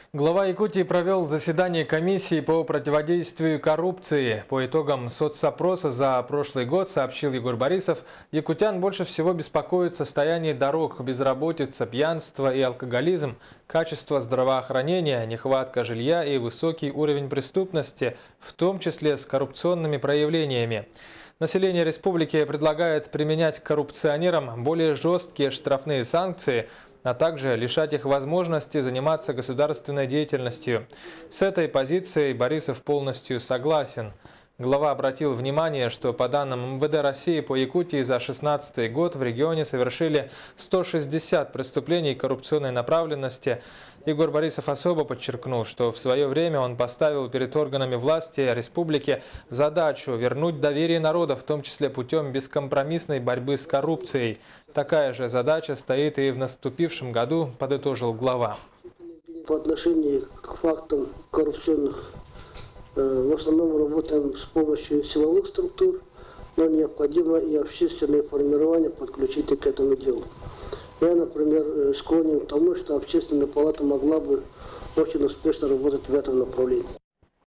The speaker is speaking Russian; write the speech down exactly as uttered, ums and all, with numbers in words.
Глава Якутии провел заседание комиссии по противодействию коррупции. По итогам соцопроса за прошлый год, сообщил Егор Борисов, якутян больше всего беспокоит состояние дорог, безработица, пьянство и алкоголизм, качество здравоохранения, нехватка жилья и высокий уровень преступности, в том числе с коррупционными проявлениями. Население республики предлагает применять к коррупционерам более жесткие штрафные санкции, а также лишать их возможности заниматься государственной деятельностью. С этой позицией Борисов полностью согласен. Глава обратил внимание, что по данным эм вэ дэ России по Якутии за две тысячи шестнадцатый год в регионе совершили сто шестьдесят преступлений коррупционной направленности. Егор Борисов особо подчеркнул, что в свое время он поставил перед органами власти республики задачу вернуть доверие народа, в том числе путем бескомпромиссной борьбы с коррупцией. Такая же задача стоит и в наступившем году, подытожил глава. По отношению к фактам коррупционных в основном работаем с помощью силовых структур, но необходимо и общественное формирование подключить к этому делу. Я, например, склонен к тому, что общественная палата могла бы очень успешно работать в этом направлении.